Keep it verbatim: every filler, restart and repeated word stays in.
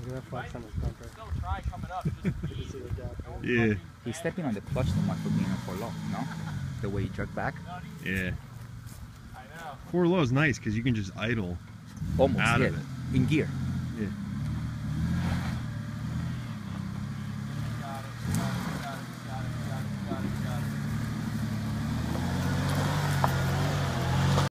gonna flex on his bumper. Don't try coming up. Just You see the gap. Yeah. He's stepping on the clutch too much for being a four low, no? The way he jerked back. Yeah. I know. Four low is nice because you can just idle Almost, out yeah. of it. In gear.